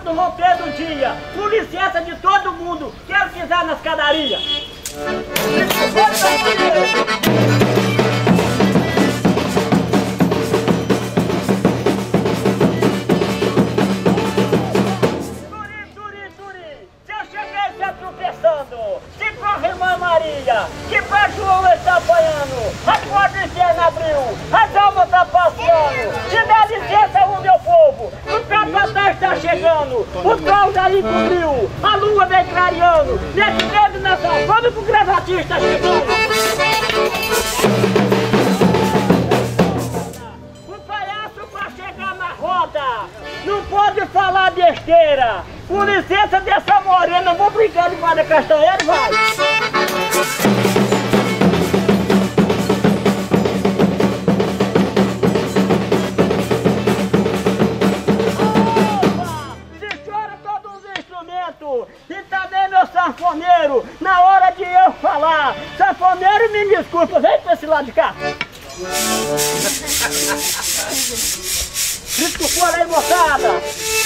no romper do dia, com licença de todo mundo, quero pisar na escadaria. Que corre Irmã Maria, que pra João está apanhando, a porta interna abriu, as almas tá passeando, te dá licença o meu povo, o capataz está chegando, o sol já encobriu, a lua vem clareando, nesse dedo nessa fome que o gravatinho está chegando. O palhaço pra chegar na roda, não pode falar besteira. Com licença dessa morena, eu vou brincar de guarda castanheira, vai! Opa! Se chora todos os instrumentos, e também meu sanfoneiro, na hora de eu falar, sanfoneiro me desculpa, vem pra esse lado de cá! Desculpa aí, moçada!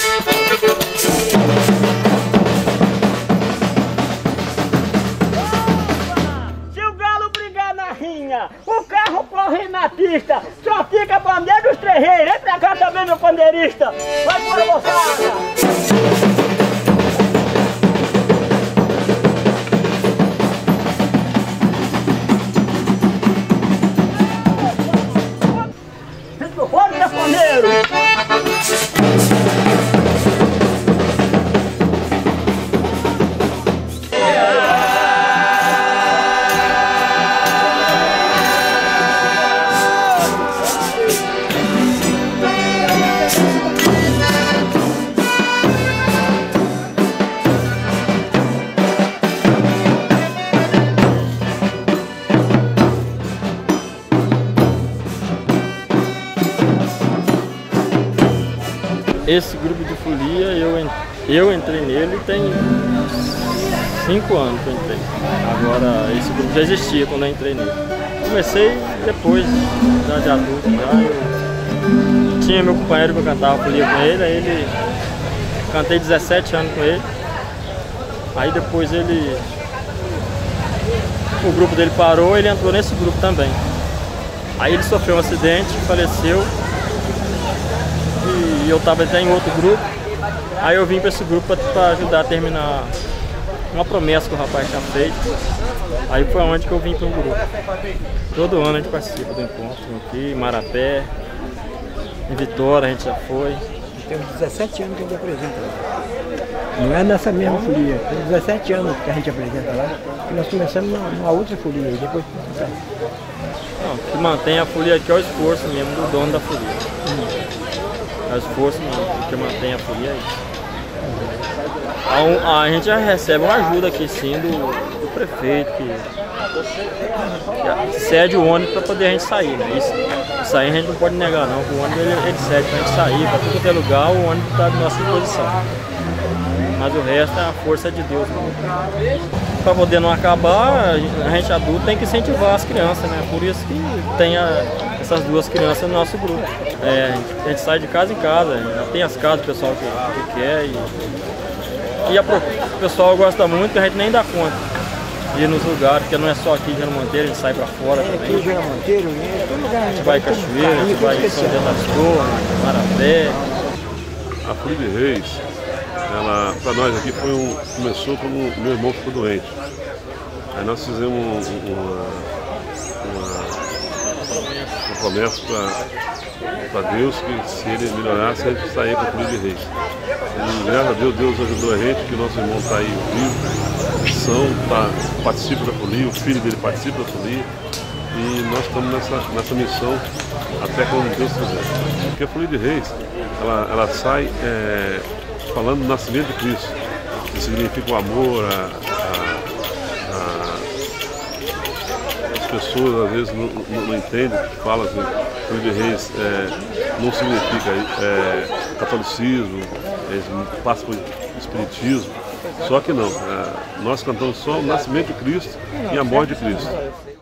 O carro corre na pista, só fica a bandeira dos terreiros. Vem pra cá também, meu pandeirista. Vai embora, moçada. Microfone, sanfoneiro. Esse grupo de folia, eu entrei nele tem 5 anos que eu entrei. Agora, esse grupo já existia quando eu entrei nele. Comecei depois, já de adulto, eu tinha meu companheiro que eu cantava folia com ele, aí ele cantei 17 anos com ele. Aí depois o grupo dele parou, ele entrou nesse grupo também. Aí ele sofreu um acidente, faleceu. E eu estava até em outro grupo, aí eu vim para esse grupo para ajudar a terminar uma promessa que o rapaz tinha feito. Aí foi onde que eu vim para um grupo. Todo ano a gente participa do encontro aqui, em Marapé, em Vitória a gente já foi. Temos 17 anos que a gente apresenta lá. Não é nessa mesma folia, tem 17 anos que a gente apresenta lá, e nós começamos numa outra folia e depois... Não, o que mantém a folia aqui é o esforço mesmo do dono da folia. É o esforço que mantém a folia aí. A gente já recebe uma ajuda aqui sim do prefeito que cede o ônibus para poder a gente sair, né? Isso aí a gente não pode negar não, o ônibus ele cede para a gente sair, para tudo que é lugar o ônibus está à nossa disposição. Mas o resto é a força de Deus. Para poder não acabar, a gente adulto tem que incentivar as crianças, né? Por isso que tem essas duas crianças no nosso grupo. A gente sai de casa em casa, já tem as casas do pessoal que quer e o pessoal gosta muito que a gente nem dá conta de ir nos lugares, porque não é só aqui em Germano Monteiro, a gente sai para fora também. Aqui em Germano Monteiro, todo lugar. A gente vai em Cachoeira, a gente vai em São Bento das Torres, Marapé. A Folia de Reis, ela para nós aqui começou quando meu irmão ficou doente. Aí nós fizemos uma promessa para Deus que se ele melhorasse, a gente saía com a Folia de Reis. E graças a Deus, Deus ajudou a gente, que o nosso irmão está aí vivo, participa da folia, o filho dele participa da folia. E nós estamos nessa missão até quando Deus quiser. Porque a Folia de Reis, ela sai falando do nascimento de Cristo, que significa o amor, as pessoas às vezes não entendem, falam assim, Folia de Reis não significa catolicismo, passa por espiritismo, só que não, nós cantamos só o nascimento de Cristo e a morte de Cristo.